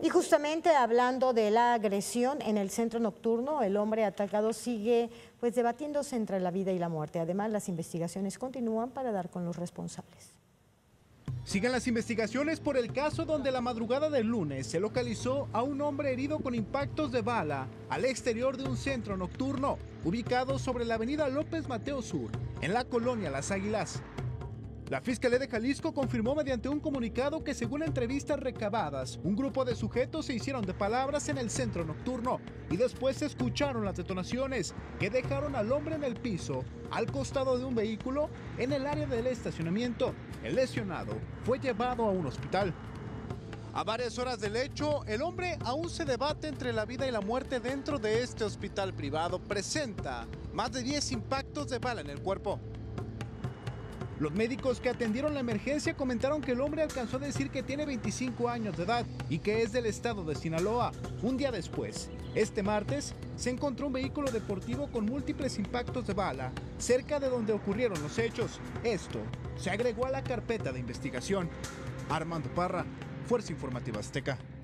Y justamente hablando de la agresión en el centro nocturno, el hombre atacado sigue debatiéndose entre la vida y la muerte. Además, las investigaciones continúan para dar con los responsables. Siguen las investigaciones por el caso donde la madrugada del lunes se localizó a un hombre herido con impactos de bala al exterior de un centro nocturno ubicado sobre la avenida López Mateo Sur, en la colonia Las Águilas. La Fiscalía de Jalisco confirmó mediante un comunicado que, según entrevistas recabadas, un grupo de sujetos se hicieron de palabras en el centro nocturno y después se escucharon las detonaciones que dejaron al hombre en el piso, al costado de un vehículo, en el área del estacionamiento. El lesionado fue llevado a un hospital. A varias horas del hecho, el hombre aún se debate entre la vida y la muerte dentro de este hospital privado. Presenta más de 10 impactos de bala en el cuerpo. Los médicos que atendieron la emergencia comentaron que el hombre alcanzó a decir que tiene 25 años de edad y que es del estado de Sinaloa. Un día después, este martes, se encontró un vehículo deportivo con múltiples impactos de bala cerca de donde ocurrieron los hechos. Esto se agregó a la carpeta de investigación. Armando Parra, Fuerza Informativa Azteca.